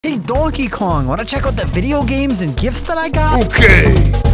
Hey Donkey Kong, wanna check out the video games and gifts that I got? Okay.